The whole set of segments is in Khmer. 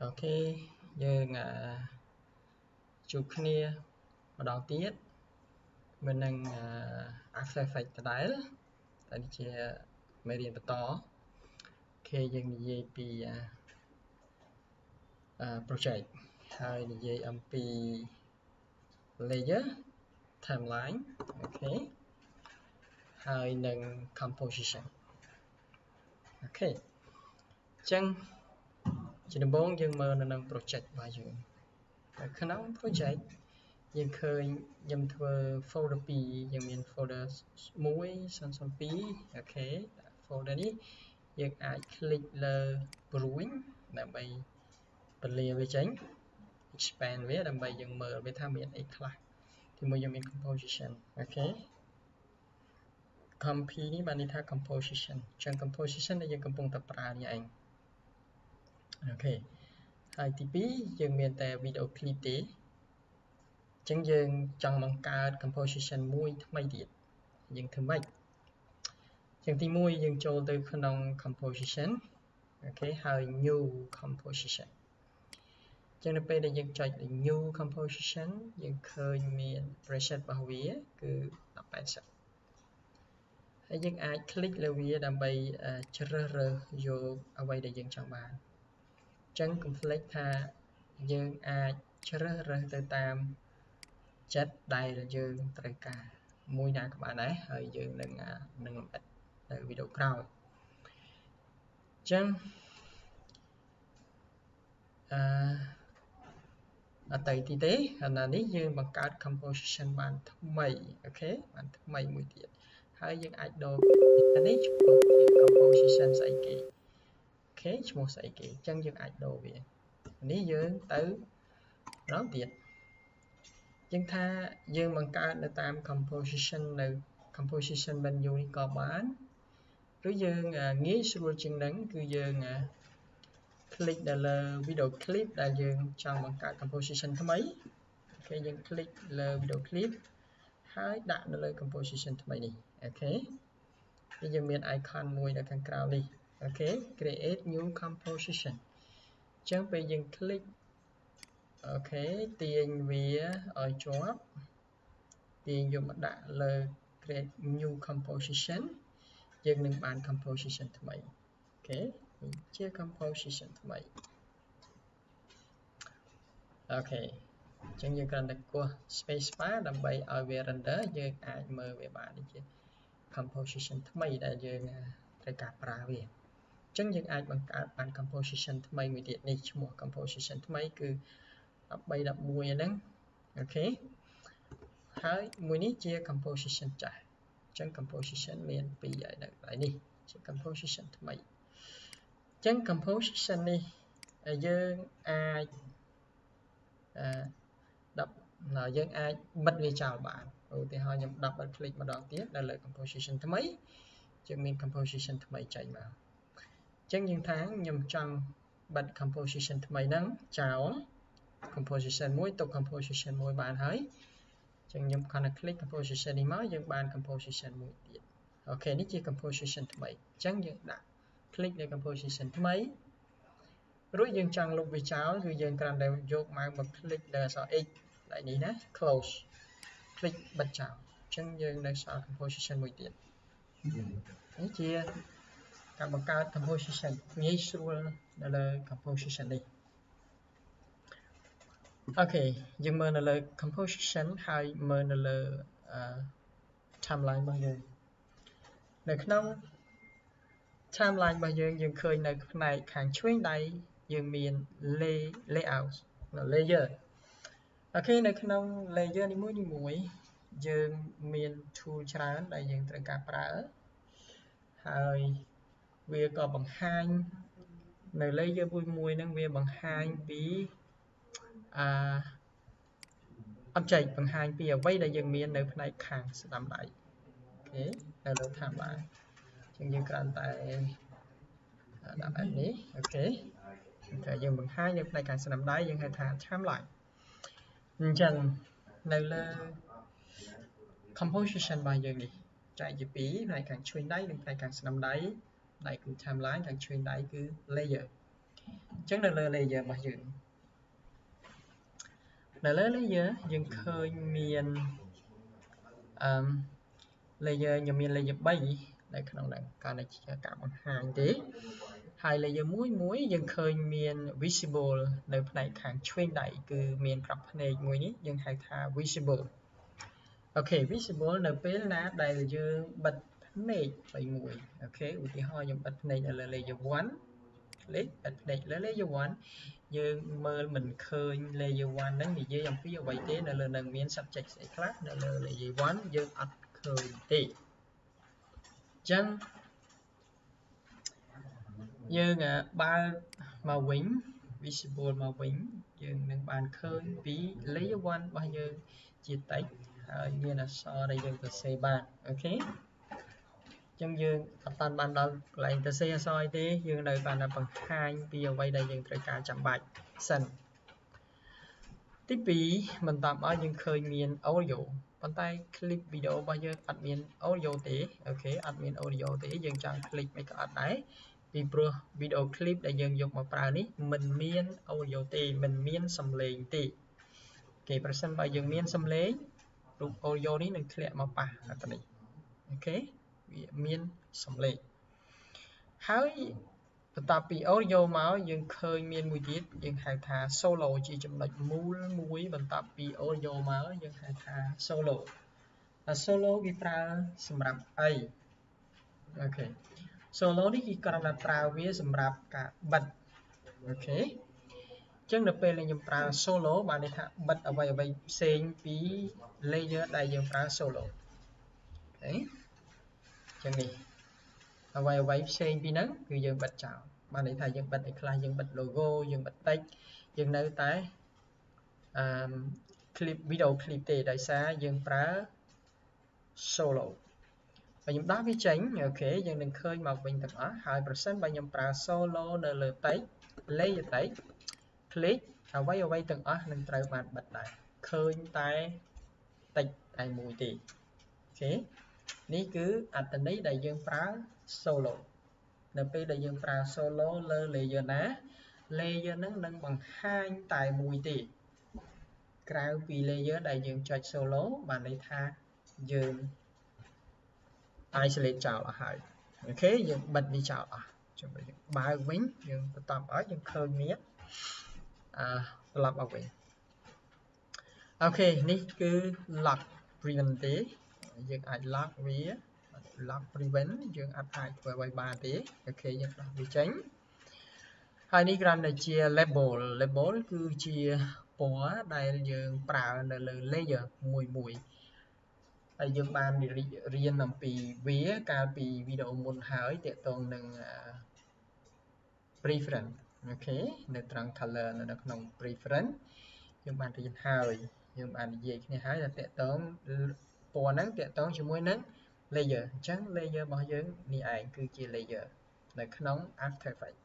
Ok យើងជួបគ្នាម្ដងទៀតមិននឹង After Effects ដដែលតែនេះជាមេរៀនបន្តគេយើងនិយាយពីproject ហើយនិយាយអំពី layer timeline អូខេហើយនឹង composition អូខេអញ្ចឹងជាដំបូងយើងមើលនៅក្នុង project របស់យើងនៅក្នុង project យើងឃើញខ្ញុំធ្វើ folder 2យើងមាន folder 1 002 អូខេ folder នេះយើងអាច click លើ Brewing ដើម្បីពលាវាចេញ expand វាដើម្បីយើងមើលវាថាមានអីខ្លះទីមួយយើងមាន composition អូខេ company នេះបានន័យថា composition អញ្ចឹង composition ដែលយើងកំពុងតែប្រើនេះឯងអូខេហើយទី2យើងមានតែ video clip ទេអញ្ចឹងយើងចង់បង្កើត composition មួយថ្មីទៀតយើងធ្វើម៉េចអញ្ចឹងទី1យើងចូលទៅក្នុង composition អូខេហើយ new composition អញ្ចឹងនៅពេលដែលយើងចុច new composition យើងឃើញមាន preset របស់វាគឺ1080ហើយយើងអាច click លើវាដើម្បីជ្រើសរើសយកអ្វីដែលយើងចង់បានអញ្ចឹង កុំភ្លេចថាយើងអាចជ្រើសរើសទៅតាមចិត្តដែលយើងត្រូវការមួយណាក៏បានដែរហើយយើងនឹងលម្អិតនៅវីដេអូក្រោយអញ្ចឹងអត់ទៅទីទេអានេះយើងបង្កើត composition បានថ្មីអូខេបានថ្មីមួយទៀតហើយយើងអាចដូរនេះឈ្មោះ composition ស្អីគេអូខេឈ្មោះស្អីគេអញ្ចឹងយើងអាចដូរវានេះយើងទៅម្ដងទៀតយើងថាយើងបង្កើតនៅតាម composition នៅ composition menu នេះក៏បានឬយើងងាយស្រួលជាងហ្នឹងគឺយើង click ដល់លើ video clip ដែលយើងចង់បង្កើត composition ថ្មីអូខេយើង click លើ video clip ហើយដាក់នៅលើ composition ថ្មីនេះអូខេហើយយើងមាន icon មួយនៅខាងក្រៅនេះអូខេ create new composition អញ្ចឹងពេលយើង click អូខេទាញវាឲ្យជាប់ទាញយកមកដាក់លើ create new composition យើងនឹងបាន composition ថ្មីអូខេជា composition ថ្មីអូខេអញ្ចឹងយើងគ្រាន់តែគោះ space bar ដើម្បីឲ្យវា render យើងអាចមើលវាបាននេះជា composition ថ្មីដែលយើងត្រូវការប្រើវាអញ្ចឹងយើងអាចបង្កើតបាន composition ថ្មីមួយទៀតនេះឈ្មោះ composition ថ្មីគឺ1311ហ្នឹងអូខេហើយមួយនេះជា composition ចាស់អញ្ចឹង composition មាន2ហើយនៅកន្លែងនេះជា composition ថ្មីអញ្ចឹង composition នេះយើងអាចយើងអាចបិទវាចោលបានឧទាហរណ៍ខ្ញុំ double click ម្ដងទៀតនៅលើ composition ថ្មីយើងមាន composition ថ្មីចេញមកអញ្ចឹងយើងថាខ្ញុំចង់បិទ composition ថ្មីហ្នឹងចោល composition មួយទុក composition មួយបានហើយអញ្ចឹងខ្ញុំគ្រាន់តែ click composition នេះមកយើងបាន composition មួយទៀតអូខេនេះជា composition ថ្មីអញ្ចឹងយើងដាក់ click លើ composition ថ្មីរួចយើងចង់លុបវាចោលគឺយើងគ្រាន់តែយក mouse មក click លើអក្សរ X like នេះណា close click បិទចោលអញ្ចឹងយើងនៅសល់ composition មួយទៀតនេះជាការបង្កើត composition ងាយស្រួលនៅលើ composition នេះអូខេយើងមើលនៅលើ composition ហើយមើលនៅលើ timeline របស់យើងនៅក្នុង timeline របស់យើងយើងឃើញនៅផ្នែកខាងឆ្វេងដៃយើងមាន layout layer អូខេនៅក្នុង layer នីមួយៗយើងមាន tool ច្រើនដែលយើងត្រូវការប្រើហើយវាក៏បង្ហាញនៅ layer មួយហ្នឹងវាបង្ហាញពីobject បង្ហាញពីអ្វីដែលយើងមាននៅផ្នែកខាងស្ដាំដៃអូខេនៅលើ timeline អញ្ចឹងយើងគ្រាន់តែដាក់បែបនេះអូខេតែយើងបង្ហាញនៅផ្នែកខាងស្ដាំដៃយើងហៅថា timeline អញ្ចឹងនៅលើ composition របស់យើងនេះចែកជាពីរផ្នែកខាងឆ្វេងដៃនិងផ្នែកខាងស្ដាំដៃផ្នែកគឺ timeline ខាងឆ្វេងដៃគឺ layer អូខចឹងនៅលើ layer របស់យើងនៅលើ layer យើងឃើញមានlayer ខ្ញុំមាន layer 3នៅក្នុងហ្នឹងការនេះជាការបង្ហាញទេហើយ layer មួយយើងឃើញមាន visible នៅផ្នែកខាងឆ្វេងដៃគឺមានក្របភ្នែកមួយនេះយើងហៅថា visible អូខេ visible នៅពេលណាដែលយើងបិទភ្នែកបីមួយអូខេឧទាហរណ៍ខ្ញុំបិទភ្នែកនៅលើ layer 1 click បិទភ្នែកលើ layer 1យើងមើលមិនឃើញ layer 1ហ្នឹងនិយាយអំពីអ្វីទេនៅលើនឹងមាន subject ស្អីខ្លះនៅលើ layer 1យើងអត់ឃើញទេអញ្ចឹងយើងបើកមកវិញ visible មកវិញយើងនឹងបានឃើញពី layer 1របស់យើងជា text ហើយមានអក្សរដែលយើងសរសេរបានអូខេចឹងយើងអត់បានដល់កន្លែងសរសេរអក្សរអីទេយើងនៅបានតែបង្ហាញពីអ្វីដែលយើងត្រូវការចាំបាច់សិនទី2បន្តមកយើងឃើញមាន audio ប៉ុន្តែ clip video របស់យើងអត់មាន audio ទេអូខេអត់មាន audio ទេយើងចង់ click មិនក៏អត់ដែរពីព្រោះ video clip ដែលយើងយកមកប្រើនេះមិនមាន audio ទេមិនមានសំឡេងទេគេប្រសិនបើយើងមានសំឡេងរូប audio នេះនឹងធ្លាក់មកប៉ះទៅនេះអូខេវាមានសំឡេងហើយបន្ទាប់ពី audio មកយើងឃើញមានមួយទៀតយើងហៅថា solo ជាចំណុចមូលមួយបន្ទាប់ពី audio មកយើងហៅថា solo solo វាប្រើសម្រាប់អីអូខេ solo នេះគេគ្រាន់តែប្រើវាសម្រាប់ការបិទអូខេអញ្ចឹងនៅពេលដែលខ្ញុំប្រើ solo បានន័យថាបិទអ្វីផ្សេងពី layer ដែលយើងប្រើ solo អូខេអញ្ចឹងនេះអ្វីផ្សេងពីហ្នឹងគឺយើងបិទចោលបានន័យថាយើងបិទឲ្យខ្លះយើងបិទ logo យើងបិទ text យើងនៅតែclip video clip ទេដោយសារយើងប្រើ solo បើខ្ញុំដោះវាចេញអូខេយើងនឹងឃើញមកវិញទាំងអស់ហើយប្រសិនបើខ្ញុំប្រើ solo នៅលើ text layer text click អ្វីទាំងអស់នឹងត្រូវបានបិទដែរឃើញតែ text តែមួយទេអូខេនេះគឺអត្ថន័យដែលយើងប្រើ solo នៅពេលដែលយើងប្រើ solo លើ layer ណា layer ហ្នឹងនឹងបង្ហាញតែមួយទេក្រៅពី layer ដែលយើងចុច solo បានន័យថាយើង isolate ចោលអស់ហើយអូខេយើងបិទវាចោលអស់ចាំយើងបើកវិញយើងបន្តឲ្យយើងឃើញមានត្រឡប់មកវិញអូខេនេះគឺ lock prevent ទេយើងអាច lock វា lock prevent យើងអត់អាចធ្វើអ្វីបានទេអូខេយើងដោះវាចេញហើយនេះគ្រាន់តែជា label គឺជាពណ៌ដែលយើងប្រើនៅលើ layer មួយហើយយើងបានរៀនអំពីវាកាលពីវីដេអូមុនហើយទាក់ទងនឹង preference អូខេនៅត្រង់ color នៅក្នុង preference យើងបានរៀនហើយយើងបាននិយាយគ្នាហើយថាតាក់ទងពណ៌ហ្នឹងតាក់ទងជាមួយនឹង layer អញ្ចឹង layer របស់យើងនេះឯងគឺជា layer នៅក្នុង After Effects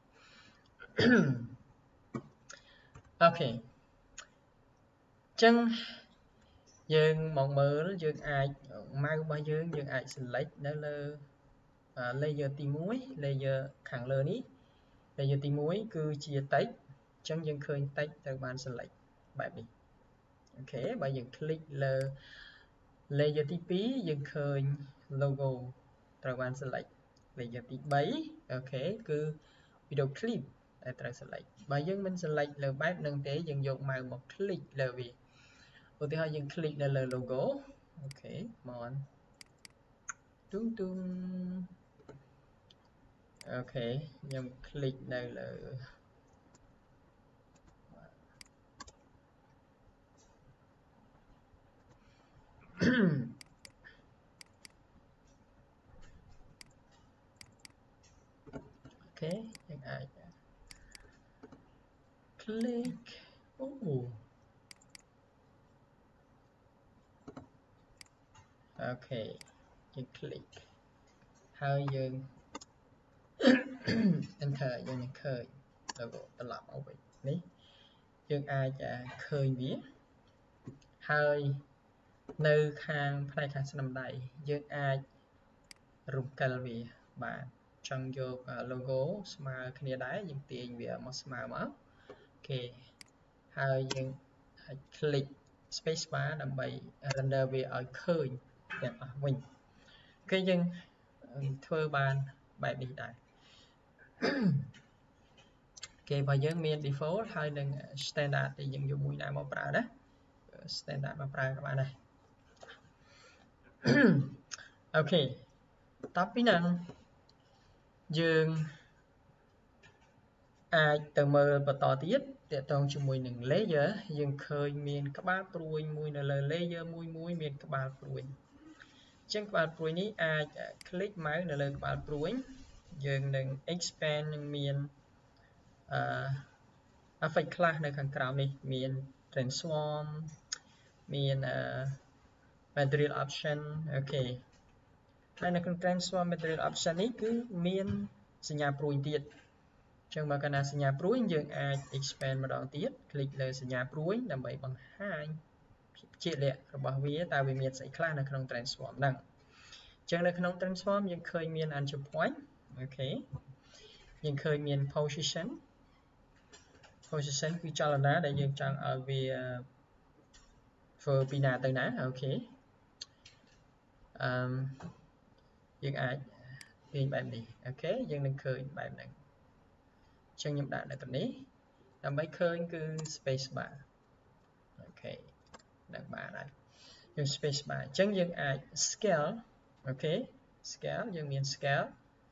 អូខេអញ្ចឹងយើងមកមើលយើងអាច mouse របស់យើងអាច select នៅលើ layer ទី1 layer ខាងលើនេះ layer ទី1គឺជា text អញ្ចឹងយើងឃើញ text ត្រូវបាន select បែបនេះអូខេបើយើង click លើ layer ទី2យើងឃើញ logo ត្រូវបាន select layer ទី3អូខេគឺ video clip ដែលត្រូវ select បើយើងមិន select លើបែបហ្នឹងទេយើងយក mouse មក click លើវាឧទាហរណ៍យើង click នៅលើ logo អូខេមកទូងអូខេខ្ញុំ click នៅលើអូខេយើងអាច click អូអូខេយើង click ហើយយើង enter យើងនឹងឃើញ logo ត្រឡប់មកវិញនេះយើងអាចឃើញវាហើយនៅខាងផ្នែកខាងស្នាមដៃយើងអាចរំកិលវាបាន chẳng vô logo smile kia đáy nhưng tiền về một smile mà ok hai nhưng click space bar đầm bày render về ở khơi đẹp à mình cái nhưng thưa bàn bài đi đại ok và dân miền default hai đừng standard thì dùng dùng mũi nào mà pra đó standard mà pra các bạn này ok tapi năng dương ai từ mơ và tỏ tiết để trong cho mùi nâng layer dương khơi miền các bác ruồi mùi nâng layer mùi mùi miền các bác ruồi chân các bác ruồi ní ai click máy nâng các bác ruồi dương nâng expand nâng miền effect class nâng khẳng krào này miền transform miền material option ok hay nâng transform material option ní cứ miền sinh nhà ruồi tiết chẳng mà cái sinh nhà pruy dương ai expand mà đón tiết click lên sinh nhà pruy làm vậy bằng hai chia lệ rồi bảo vì ta vì miền sẽ class là không transform năng chẳng là không transform nhưng khơi miền anchor point ok nhưng khơi miền position cứ cho là ná để dương chẳng ở vì for pina tới ná ok dương ai viên bài này ok dương đừng khơi bài này chẳng nhầm đạn là tầmนี้làm bài khơi cứ space bar ok đặt bar này dùng space bar chẳng dương ai scale ok scale dương miền scale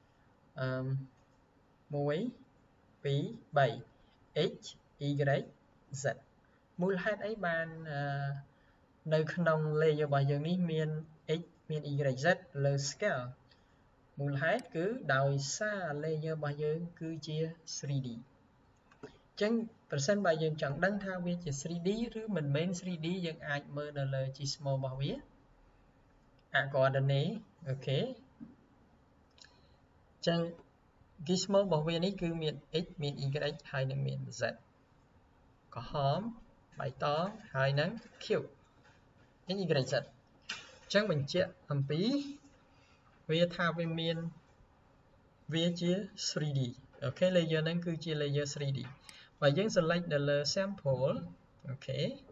muối phí 7 x y z mùi hát ấy bàn nơi khăn layer bao giờ ní miền x miền y z là scale mùi hát cứ đòi xa layer bao giờ cứ chia 3D chẳng percent bao giờ chẳng đăng thao về chỉ 3D rồi mình main 3D dân ai mơ là chỉ small bao viết có đợt này ok chẳng cái small bảo vệ này cứ miền x miền y hai nâng miền z có hóm bài to hai nâng q cái y z chẳng mình chia thầm tí về thao về miền về chia 3D ok layer nâng cứ chia layer 3D và dân select là sample ok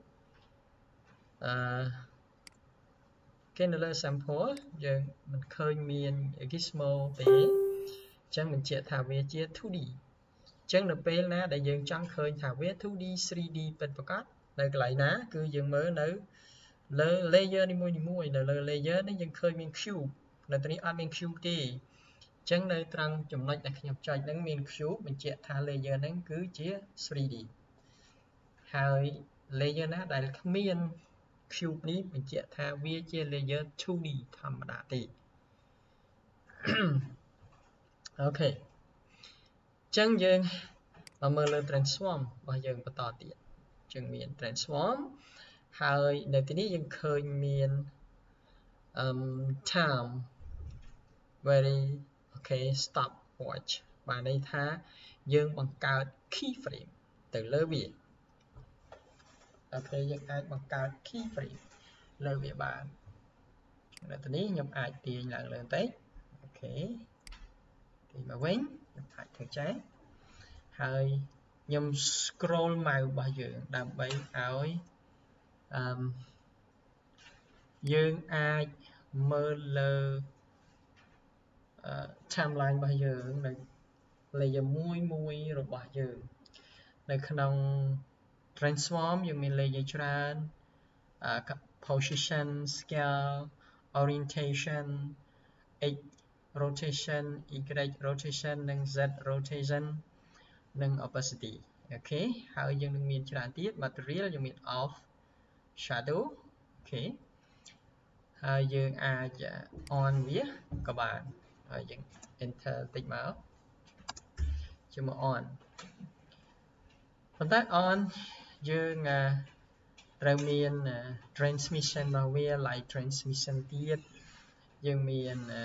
cái là sample giờ mình khơi miền gizmo tí chẳng mình chia thảo về chia 2D chẳng đượcពេលណាដែលយើងចង់ឃើញថាវា 2D 3D ពិតប្រាកដនៅកន្លែងណាគឺយើងមើលនៅលើ layer នីមួយៗនៅលើ layer នេះយើងឃើញមាន cube នៅទីនេះអត់មាន cube ទេអញ្ចឹងនៅត្រង់ចំណុចដែលខ្ញុំចុចហ្នឹងមាន cube បញ្ជាក់ថា layer ហ្នឹងគឺជា 3D ហើយ layer ណាដែលគ្មាន cube នេះបញ្ជាក់ថាវាជា layer 2D ធម្មតាទេអូខេចឹងយើងមកមើលលើ transform របស់យើងបន្តទៀតចឹងមាន transform ហើយនៅទីនេះយើងឃើញមាន time very okay stop watch បានន័យថាយើងបង្កើត keyframe ទៅលើវាអូខេយើងអាចបង្កើត keyframe លើវាបាននៅទីនេះខ្ញុំអាចទាញឡើងលើបន្តិចអូខេទាញមកវិញខ្ញុំអាចធ្វើចែកហើយខ្ញុំ scroll mouse របស់យើងដើម្បីឲ្យយើងអាចមើលលើ timeline របស់យើងនៅ layer មួយរបស់យើងនៅក្នុង transform យើងមាន layer ច្រើន position scale orientation x rotation y rotation និង z rotation និង opacity អូខេហើយយើងនឹងមានច្រើនទៀត material យើងមាន off shadow អូខេហើយយើងអាច on វាក៏បានហើយយើង enter តិចមកជាមក on ប៉ុន្តែ on យើងត្រូវមាន transmission របស់វា light transmission ទៀតយើងមាន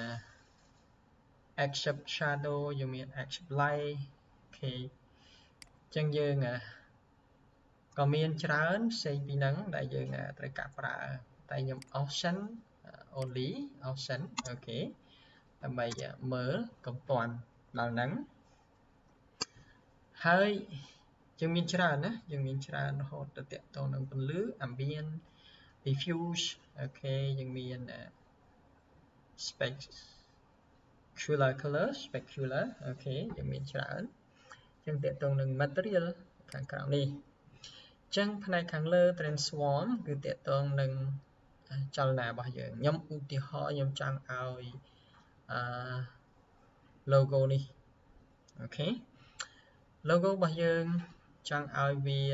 accept shadow យើងមាន accept light អូខេអញ្ចឹងយើងក៏មានច្រើនផ្សេងពីហ្នឹងដែលយើងត្រូវការប្រើតែខ្ញុំ option only option អូខេដើម្បីមើលកំពាន់ដល់ហ្នឹងហើយយើងមានច្រើនណាយើងមានច្រើនរហូតទៅតាក់ទងនឹងពន្លឺ ambient diffuse អូខេយើងមាន specular color specular អូខេយើងមានច្រើនយើងតាក់ទងនឹង material ខាងក្រៅនេះអញ្ចឹងផ្នែកខាងលើ transform គឺតាក់ទងនឹងចលនារបស់យើងខ្ញុំឧទាហរណ៍ខ្ញុំចង់ឲ្យlogo នេះអូខេ logo របស់យើងចង់ឲ្យវា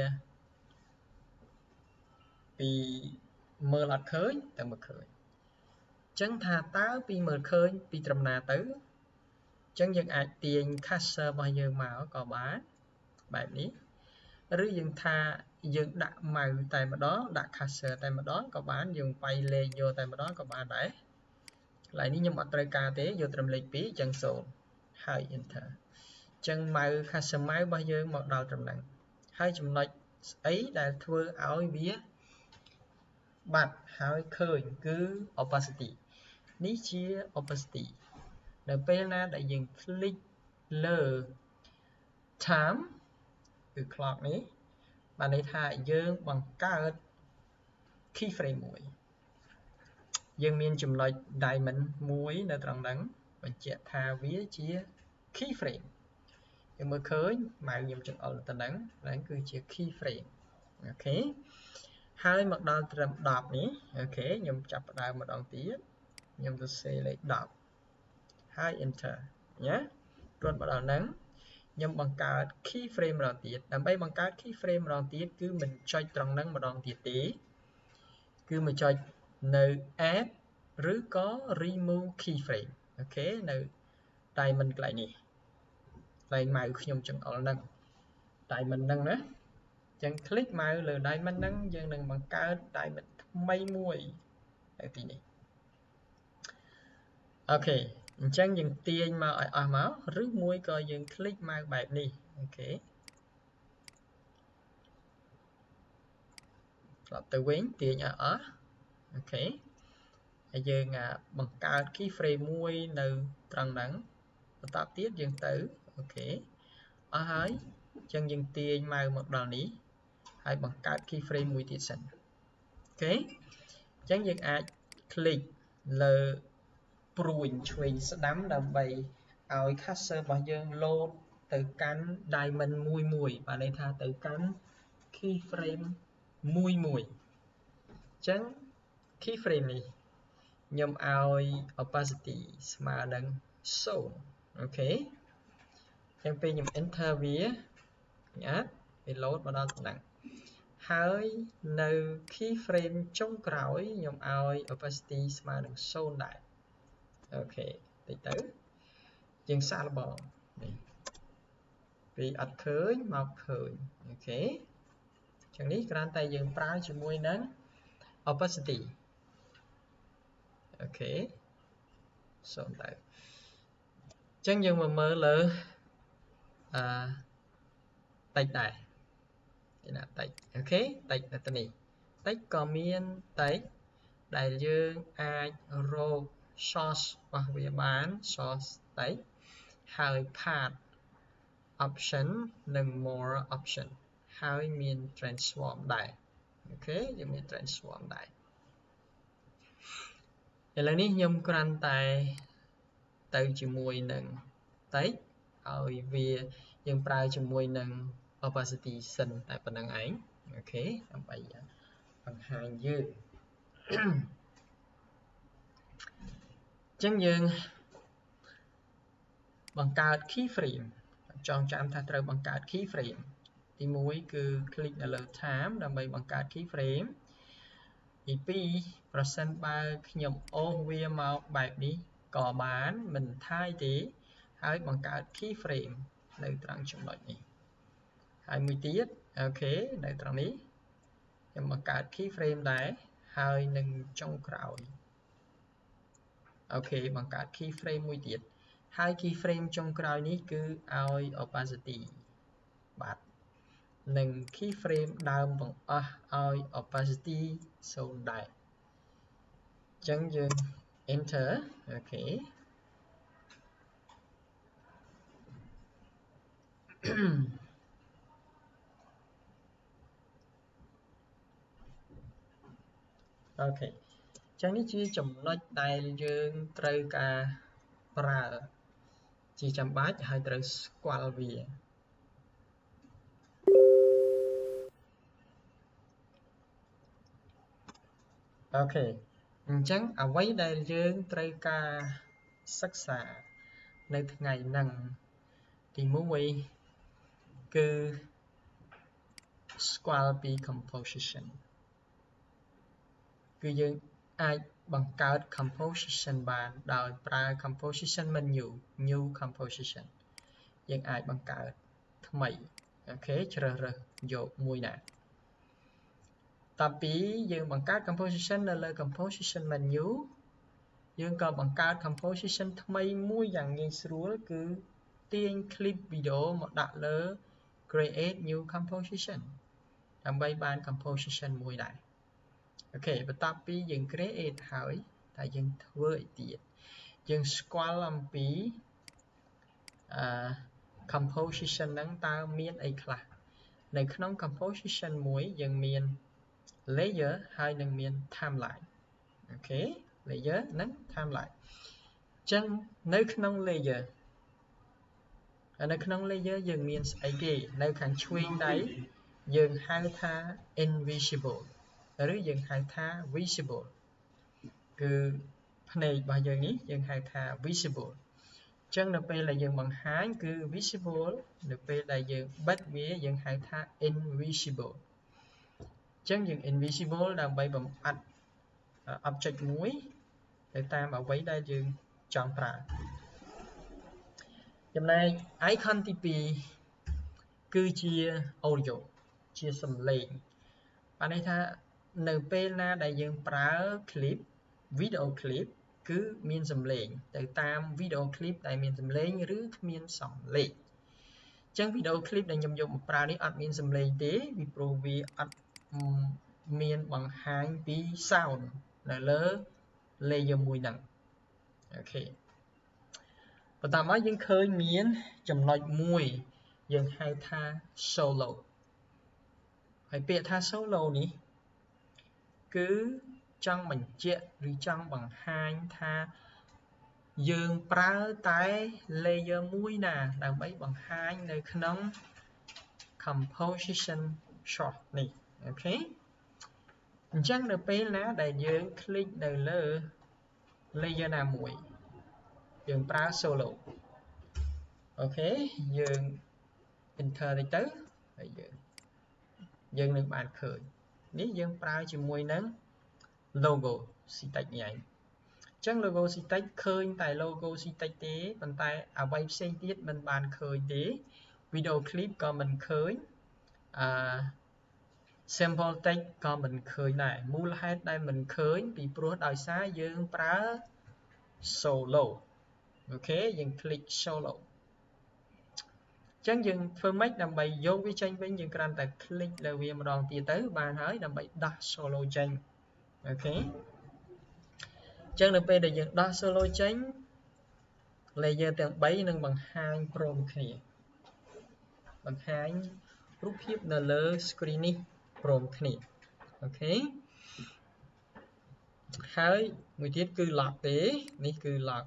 ពីមើលអត់ឃើញទៅមើលឃើញអញ្ចឹងថាតើពីមើលឃើញពីត្រឹមណាទៅអញ្ចឹងយើងអាចទាញ cursor របស់យើងមកក៏បានបែបនេះឬយើងថាយើងដាក់ mouse តែម្ដងដាក់ cursor តែម្ដងក៏បានយើងវាយលេខយកតែម្ដងក៏បានដែរកន្លែងនេះខ្ញុំអត់ត្រូវការទេយកត្រឹមលេខ2អញ្ចឹង0ហើយ enter អញ្ចឹង mouse cursor mouse របស់យើងមកដល់ត្រឹមហ្នឹងហើយចំណុចស្អីដែលធ្វើឲ្យវាបាត់ហើយឃើញគឺ opacity នេះជា opacity នៅពេលណាដែលយើងคลิกលើ time គឺ clock នេះបានន័យថាយើងបង្កើត keyframe មួយយើងមានចំណុច diamond មួយនៅត្រង់ហ្នឹងបញ្ជាក់ថាវាជា keyframe យើងមើលឃើញម៉ៅខ្ញុំចង្អុលទៅហ្នឹងគឺជា keyframe អូខេហើយមកដល់ត្រឹម10នេះអូខេខ្ញុំចាប់ផ្ដើមម្ដងទៀតខ្ញុំទៅសេលេខ10ហើយ enter ណាព្រោះមកដល់ហ្នឹងខ្ញុំបង្កើត keyframe ម្ដងទៀតដើម្បីបង្កើត keyframe ម្ដងទៀតគឺមិនចុចត្រង់ហ្នឹងម្ដងទៀតទេគឺមកចុចនៅ add ឬក៏ remove keyframe អូខេនៅ diamond កន្លែងនេះកន្លែងម៉ៅខ្ញុំចង្អុលហ្នឹង diamond ហ្នឹងណាអញ្ចឹង click មកលើ diamond ហ្នឹងយើងនឹងបង្កើត diamond ថ្មីមួយនៅទីនេះអូខេអញ្ចឹងយើងទាញមកឲ្យអស់មកឬមួយក៏យើង click មកបែបនេះអូខេត្រឡប់ទៅវិញទាញឲ្យអស់អូខេហើយយើងបង្កើត keyframe មួយនៅត្រង់ហ្នឹងបន្តទៀតយើងទៅអូខេអស់ហើយអញ្ចឹងយើងទាញមកដល់នេះហើយបង្កើត keyframe មួយទៀតសិនអូខេអញ្ចឹងយើងអាច click លើព្រួយឆ្វេងស្ដាំដើម្បីឲ្យ cursor របស់យើង load ទៅកាន់ diamond មួយបានន័យថាទៅកាន់ keyframe មួយអញ្ចឹង keyframe នេះខ្ញុំឲ្យ opacity ស្មើនឹង0អូខេអញ្ចឹងពេលខ្ញុំ enter វាណាវា load មកដល់ហ្នឹងហើយនៅ keyframe ចុងក្រោយខ្ញុំឲ្យ opacity ស្មើនឹង0ដែរអូខេតិចទៅយើងសាកល្បងនេះពីអត់ឃើញមកឃើញអូខេអញ្ចឹងនេះគ្រាន់តែយើងប្រើជាមួយនឹង opacity អូខេ0ដែរអញ្ចឹងយើងមកមើលលើតិចដែរឯណាតិចអូខេតិចនៅទីនេះតិចក៏មានតិចដែលយើងអាចរក source របស់វាបាន source តិចហើយ path option និង more option ហើយមាន transform ដែរអូខេយើងមាន transform ដែរឥឡូវនេះខ្ញុំគ្រាន់តែទៅជាមួយនឹងតិចឲ្យវាយើងប្រើជាមួយនឹង opacity សិនតែប៉ុណ្្នឹងឯងអូខេដើម្បីបង្ហាញយើងអញ្ចឹងយើងបង្កើត keyframe ចងចាំថាត្រូវបង្កើត keyframe ទី1គឺ click នៅលើ time ដើម្បីបង្កើត keyframe ទី2ប្រសិនបើខ្ញុំអូសវាមកបែបនេះក៏បានមិនថាយទេហើយបង្កើត keyframe នៅត្រង់ចំណុចនេះហើយមួយទៀតអូខេនៅត្រង់នេះខ្ញុំបង្កើត keyframe ដែរហើយនឹងចុងក្រោយអូខេបង្កើត keyframe មួយទៀតហើយ keyframe ចុងក្រោយនេះគឺឲ្យ opacity បាទនិង keyframe ដើមបង្អស់ឲ្យ opacity 0ដែរអញ្ចឹងយើង enter អូខេ ok ចឹងនេះជាចំណុចដែលយើងត្រូវការប្រើជាចាំបាច់ហើយត្រូវស្គាល់វាអូខេអញ្ចឹងអ្វីដែលយើងត្រូវការសិក្សានៅថ្ងៃហ្នឹងទី1គឺស្គាល់ពី composition គឺយើងអាចបង្កើត composition បានដោយប្រើ composition menu new composition យើងអាចបង្កើតថ្មីអូខេជ្រើសរើសយកមួយណាតពីយើងបង្កើត composition នៅលើ composition menu យើងក៏បង្កើត composition ថ្មីមួយយ៉ាងងាយស្រួលគឺទាញ clip video មកដាក់លើ create new composition ដើម្បីបាន composition មួយដែរអូខេបន្ទាប់ពីយើង create ហើយតែយើងធ្វើអីទៀតយើងស្គាល់អំពីcomposition ហ្នឹងតើមានអីខ្លះនៅក្នុង composition មួយយើងមាន layer ហើយនឹងមាន timeline អូខេ layer និង timeline អញ្ចឹងនៅក្នុង layer យើងមានស្អីគេនៅខាងឆ្វេងដៃយើងហៅថា invisible ឬយើងហៅថា visible គឺភ្នែករបស់យើងនេះយើងហៅថា visible អញ្ចឹងនៅពេលដែលយើងបង្ហាញគឺ visible នៅពេលដែលយើងបិទវាយើងហៅថា invisible អញ្ចឹងយើង invisible ដើម្បីបំអត់ object មួយទៅតាមអ្វីដែលយើងចង់ប្រើចំណែក icon ទី2គឺជា audio ជាសំឡេងបានន័យថានៅពេលណាដែលយើងប្រើ clip video clip គឺមានសំឡេងទៅតាម video clip ដែលមានសំឡេងឬគ្មានសំឡេងអញ្ចឹង video clip ដែលខ្ញុំយកមកប្រើនេះអត់មានសំឡេងទេពីព្រោះវាអត់មានបង្ហាញពី sound នៅលើ layer មួយហ្នឹងអូខេបន្ទាប់មកយើងឃើញមានចំណុចមួយយើងហៅថា solo ហើយពាក្យថា solo នេះគឺចង់បញ្ជាក់ឬចង់បង្ហាញថាយើងប្រើតែ layer មួយណាដើម្បីបង្ហាញនៅក្នុង composition shot នេះអូខេអញ្ចឹងនៅពេលណាដែលយើងคลิกនៅលើ layer ណាមួយយើងប្រើ solo អូខេយើង enter តិចទៅហើយយើងនឹងបានឃើញនេះយើងប្រើជាមួយនឹង logo CTEK នេះឯងអញ្ចឹង logo CTEK ឃើញតែ logo CTEK ទេប៉ុន្តែអ្វីផ្សេងទៀតមិនបានឃើញទេ video clip ក៏មិនឃើញsample text ក៏មិនឃើញដែរមូលហេតុដែលមិនឃើញពីព្រោះដោយសារយើងប្រើ solo អូខេយើង click solo អញ្ចឹងយើងធ្វើម៉េចដើម្បីយកវាចេញវិញយើងគ្រាន់តែ click លើវាម្ដងទៀតទៅបានហើយដើម្បីដោះ solo ចេញអូខេអញ្ចឹងនៅពេលដែលយើងដោះ solo ចេញ layer ទាំង3នឹងបង្ហាញព្រមគ្នាបង្ហាញរូបភាពនៅលើ screen នេះព្រមគ្នាអូខេហើយមួយទៀតគឺ lock ទេនេះគឺ lock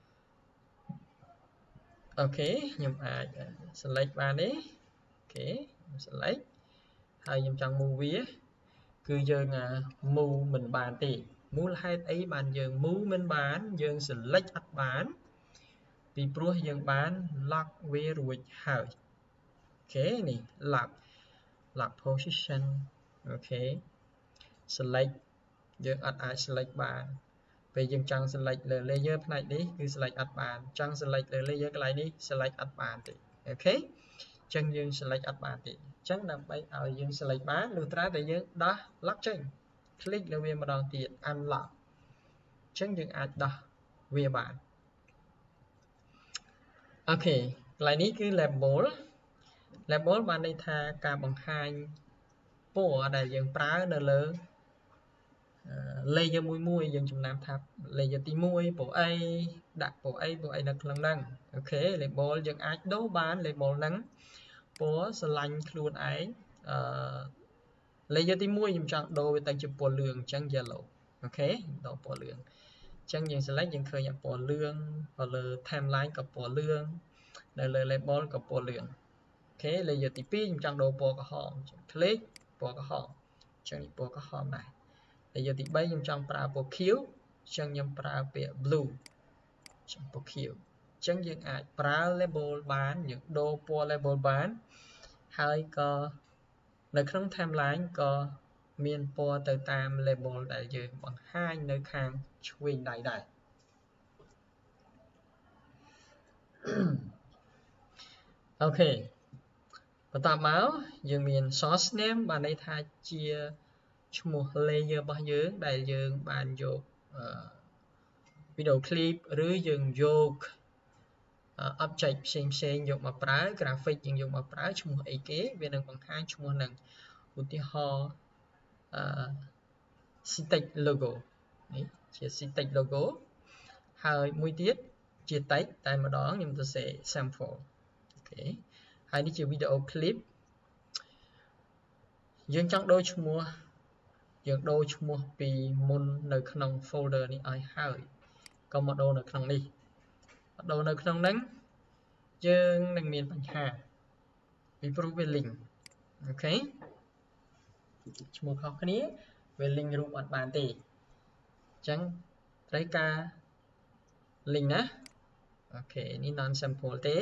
អូខេខ្ញុំអាច select បានទេអូខេខ្ញុំ select ហើយខ្ញុំចង់ move វាគឺយើង move មិនបានទេមូលហេតុអីបានយើង move មិនបានយើង select អត់បានពីព្រោះយើងបាន lock វារួចហើយអូខេនេះ lock position អូខេ select យើងអត់អាច select បានពេលយើងចង់ select លើ layer ផ្នែកនេះគឺ select អត់បានចង់ select លើ layer កន្លែងនេះ select អត់បានទេអូខេអញ្ចឹងយើង select អត់បានទេអញ្ចឹងដើម្បីឲ្យយើង select បានលុះត្រាតែយើងដោះ lock ចេញ click លើវាម្ដងទៀត unlock អញ្ចឹងយើងអាចដោះវាបានអូខេកន្លែងនេះគឺ label បានន័យថាការបង្ហាញពណ៌ដែលយើងប្រើនៅលើlayer មួយយើងចំណាំថា layer ទី1ពណ៌អីដាក់ពណ៌អីនៅក្នុងហ្នឹងអូខេ label យើងអាចដូរបាន label ហ្នឹង pua selainខ្លួនឯងlayer ទី1ខ្ញុំចង់ដូរវាទៅជាពណ៌លឿងអញ្ចឹង yellow អូខេដូរពណ៌លឿងអញ្ចឹងយើង select យើងឃើញពណ៌លឿងទៅលើ timeline ក៏ពណ៌លឿងនៅលើ label ក៏ពណ៌លឿងអូខេ layer ទី2ខ្ញុំចង់ដូរពណ៌ក្រហមអញ្ចឹង click ពណ៌ក្រហមអញ្ចឹងនេះពណ៌ក្រហមដែរ layer ទី3ខ្ញុំចង់ប្រើពណ៌ខៀវអញ្ចឹងខ្ញុំប្រើពាក្យ blue អញ្ចឹងពណ៌ខៀវអញ្ចឹងយើងអាចប្រើ label បានយើងដូរពណ៌ label បានហើយក៏នៅក្នុង timeline ក៏មានពណ៌ទៅតាម label ដែលយើងបង្ហាញនៅខាងឆ្វេងដៃដែរអូខេបន្តមកយើងមាន source name បានន័យថាជាឈ្មោះ layer របស់យើងដែលយើងបានយកvideo clip ឬយើងយក object ផ្សេងយកមកប្រើ graphic យើងយកមកប្រើឈ្មោះអីគេវានឹងបង្ហាញឈ្មោះនឹងឧទាហរណ៍ CTEX logo នេះជា CTEX logo ហើយមួយទៀតជា text តែម្ដងខ្ញុំទៅសេ sample អូខេហើយនេះជា video clip យើងចង់ដូរឈ្មោះយើងដូរឈ្មោះពីមុននៅក្នុង folder នេះឲ្យហើយក៏មកដូរនៅក្នុងនេះដូរនៅក្នុងហ្នឹងយើងនឹងមានបញ្ហាពីព្រោះវា link អូខេឈ្មោះខុសគ្នាវា link រូបអត់បានទេអញ្ចឹងត្រូវការ link ណាអូខេនេះ non sample ទេ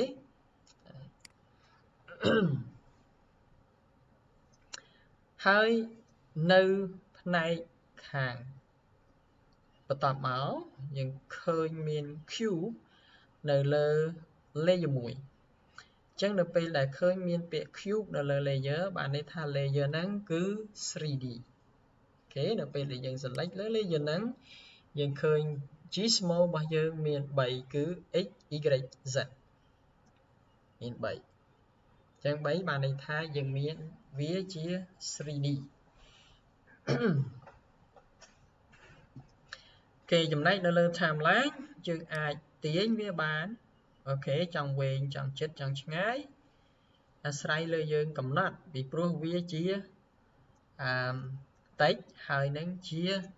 ហើយនៅផ្នែកខាងបន្តមកយើងឃើញមាន Q នៅលើ layer 1អញ្ចឹងនៅពេលដែលឃើញមានពាក្យ cube នៅលើ layer បានន័យថា layer ហ្នឹងគឺ 3D អូខេនៅពេលដែលយើង select លើ layer ហ្នឹងយើងឃើញ Gizmo របស់យើងមាន3គឺ x y z មាន3អញ្ចឹង3បានន័យថាយើងមានវាជា 3D គេចំណែកនៅលើ timeline យើងអាចទាញវាបានអូខេចង់វែងចង់ជិតចង់ឆ្ងាយអាស្រ័យលើយើងកំណត់ពីព្រោះវាជាtext ហើយនឹងជា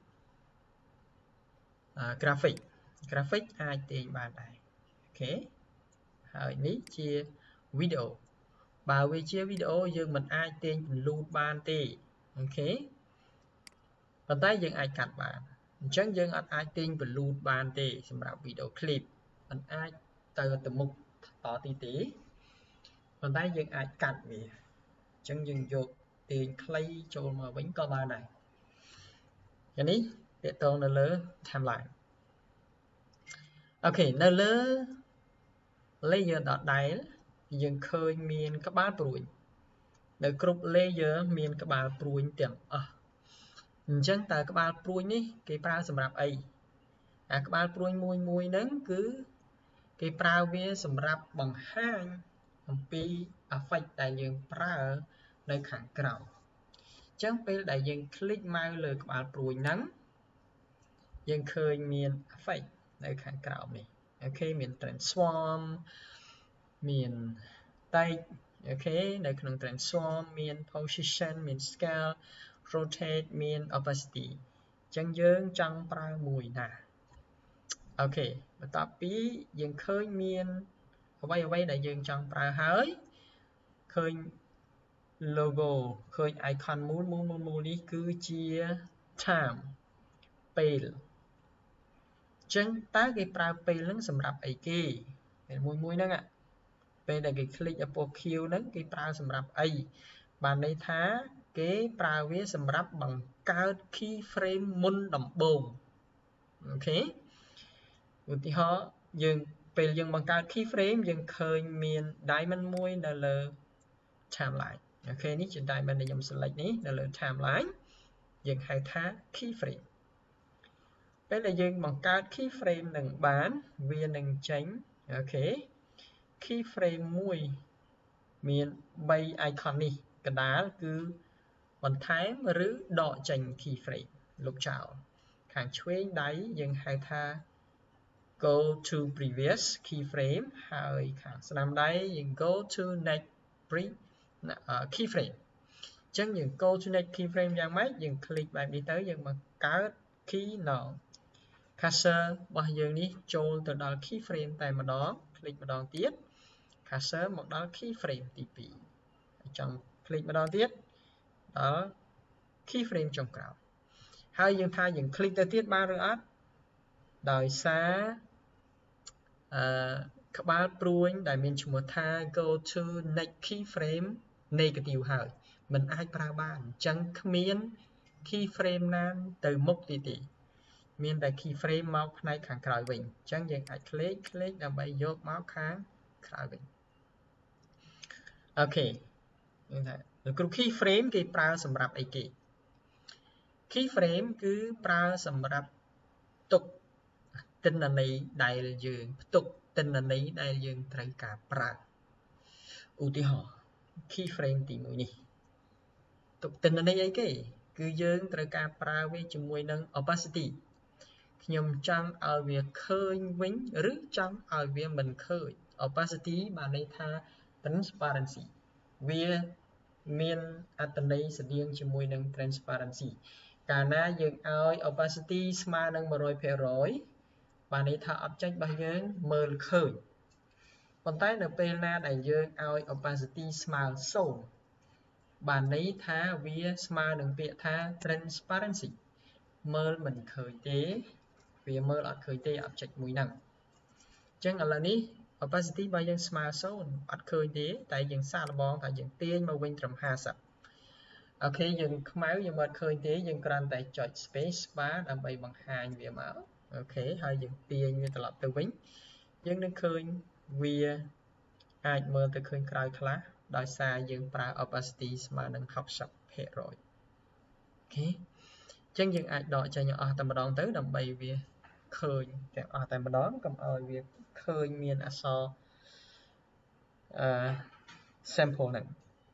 graphic អាចទាញបានដែរអូខេហើយនេះជា video បើវាជា video យើងមិនអាចទាញពន្លូតបានទេអូខេប៉ុន្តែយើងអាចកាត់បានអញ្ចឹងយើងអាចទាញពន្លូតបានទេសម្រាប់ video clip មិនអាចទៅមុខតទីទេប៉ុន្តែយើងអាចកាត់វាអញ្ចឹងយើងយកទាញខ្លីចូលមកវិញក៏បានដែរយ៉ាងនេះទាក់ទងនៅលើ timeline អូខេនៅលើ layer ដដែលយើងឃើញមានក្បាលព្រួយនៅគ្រប់ layer មានក្បាលព្រួយទាំងអស់អញ្ចឹងតើក្បាលព្រួយនេះគេប្រើសម្រាប់អីអាក្បាលព្រួយមួយហ្នឹងគឺគេប្រើវាសម្រាប់បង្ហាញអំពី effect ដែលយើងប្រើនៅខាងក្រៅអញ្ចឹងពេលដែលយើង click មកលើក្បាលព្រួយហ្នឹងយើងឃើញមាន effect នៅខាងក្រៅនេះអូខេមាន transform មាន text អូខេនៅក្នុង transform មាន position មាន scale rotate មាន opacity អញ្ចឹងយើងចង់ប្រើមួយណាអូខេបន្ទាប់ពីយើងឃើញមានអ្វីដែលយើងចង់ប្រើហើយឃើញ logo ឃើញ icon មូលនេះគឺជា time ពេលអញ្ចឹងតើគេប្រើពេលហ្នឹងសម្រាប់អីគេពេលមួយហ្នឹងពេលដែលគេ click ពណ៌ខៀវហ្នឹងគេប្រើសម្រាប់អីបានន័យថាគេប្រើវាសម្រាប់បង្កើត key frame មុនដំបូងអូខេឧទាហរណ៍យើងពេលយើងបង្កើត key frame យើងឃើញមាន diamond មួយនៅលើ timeline អូខេនេះជា diamond ដែលខ្ញុំ select នេះនៅលើ timeline យើងហៅថា key frame ពេលដែលយើងបង្កើត key frame នឹងបានវានឹងចេញអូខេ key frame មួយមាន3 icon នេះកណ្ដាលគឺបន្ថែមឬដកចេញ key frame លុបចោលខាងឆ្វេងដៃយើងហៅថា go to previous key frame ហើយខាងស្ដាំដៃយើង go to next keyframe chẳng những go to next keyframeយ៉ាងម៉េចយើង click បែបនេះទៅយើងមកកើត key now cursor របស់យើងនេះចូលទៅដល់ keyframe តែម្ដង click ម្ដងទៀត cursor មកដល់ keyframe ទី2ចង់ click ម្ដងទៀតដល់ keyframe ចុងក្រោយហើយយើងថាយើង click ទៅទៀតបានឬអត់ដោយសារក្បាលព្រួយដែលមានឈ្មោះថា go to next keyframe negative ហើយមិនអាចប្រើបានអញ្ចឹងគ្មាន keyframe ណាទៅមុខទៀតទេមានតែ keyframe មកផ្នែកខាងក្រោយវិញអញ្ចឹងយើងអាច click ដើម្បីយកមកខាងក្រោយវិញអូខេយើងថាគ្រូ keyframe គេប្រើសម្រាប់អីគេ keyframe គឺប្រើសម្រាប់ផ្ទុកទិន្នន័យដែលយើងផ្ទុកទិន្នន័យដែលយើងត្រូវការប្រើឧទាហរណ៍ keyframe ទី1នេះផ្ទុកទិន្នន័យអីគេគឺយើងត្រូវការប្រើវាជាមួយនឹង opacity ខ្ញុំចង់ឲ្យវាឃើញវិញឬចង់ឲ្យវាមិនឃើញ opacity បានន័យថា transparency វាមានអត្ថន័យស្តៀងជាមួយនឹង transparency កាលណាយើងឲ្យ opacity ស្មើនឹង 100% បានន័យថា object របស់យើងមើលឃើញប៉ុន្តែនៅពេលណាដែលយើងឲ្យ opacity ស្មើ0បានន័យថាវាស្មើនឹងពាក្យថា transparency មើលមិនឃើញទេវាមើលអត់ឃើញទេ object មួយហ្នឹងអញ្ចឹងឥឡូវនេះ opacity របស់យើងស្មើ0អត់ឃើញទេតែយើងសាកល្បងថាយើងទាញមកវិញត្រឹម50អូខេយើងខ្មៅយើងមិនឃើញទេយើងគ្រាន់តែចុច space bar ដើម្បីបង្ហាញវាមកអូខេហើយយើងទាញវាត្រឡប់ទៅវិញយើងនឹងឃើញវាអាចមើលទៅឃើញក្រោយខ្លះដោយសារយើងប្រើ opacity ស្មើនឹង 60% អូខេអញ្ចឹងយើងអាចដកចេញអស់តែម្ដងទៅដើម្បីវាឃើញទាំងអស់តែម្ដងកុំឲ្យវាឃើញមានអក្សរsample ហ្នឹង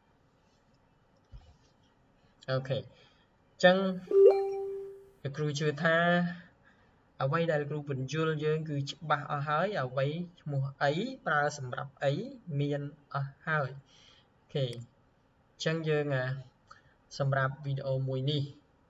អូខេអញ្ចឹងគ្រូជឿថាអ្វីដែលគ្រូបញ្យល់យើងគឺច្បាស់អស់ហើយអ្វីឈ្មោះអីប្រើសម្រាប់អីមានអស់ហើយអូខេអញ្ចឹងយើងសម្រាប់វីដេអូមួយនេះ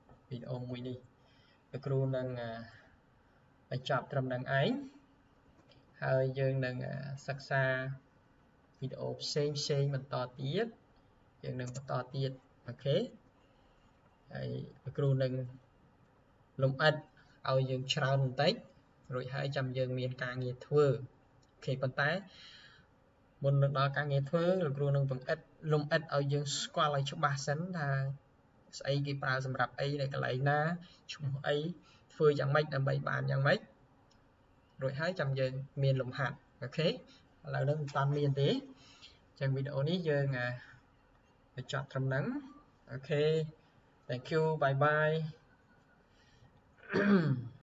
គ្រូនឹងបញ្ចប់ត្រឹមនឹងឯងហើយយើងនឹងសិក្សាវីដេអូផ្សេងបន្តទៀតយើងនឹងបន្តទៀតអូខេហើយគ្រូនឹងលំអិតឲ្យយើងច្រើនបន្តិចរួចហើយចាំយើងមានការងារធ្វើអូខេប៉ុន្តែមុននឹងដល់ការងារធ្វើលោកគ្រូនឹងលំអិតឲ្យយើងស្គាល់ឲ្យច្បាស់សិនថាស្អីគេប្រើសម្រាប់អីនៅកន្លែងណាឈ្មោះអីធ្វើយ៉ាងម៉េចដើម្បីបានយ៉ាងម៉េចរួចហើយចាំយើងមានលំហាត់អូខេឥឡូវនេះមិនតាន់មានទេអញ្ចឹងវីដេអូនេះយើងបញ្ចប់ត្រឹមហ្នឹងអូខេ thank you bye bye